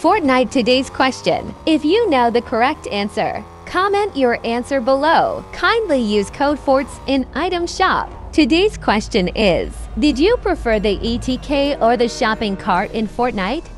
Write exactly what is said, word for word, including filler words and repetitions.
Fortnite today's question. If you know the correct answer, comment your answer below. Kindly use code FORTS in item shop. Today's question is, did you prefer the E T K or the shopping cart in Fortnite?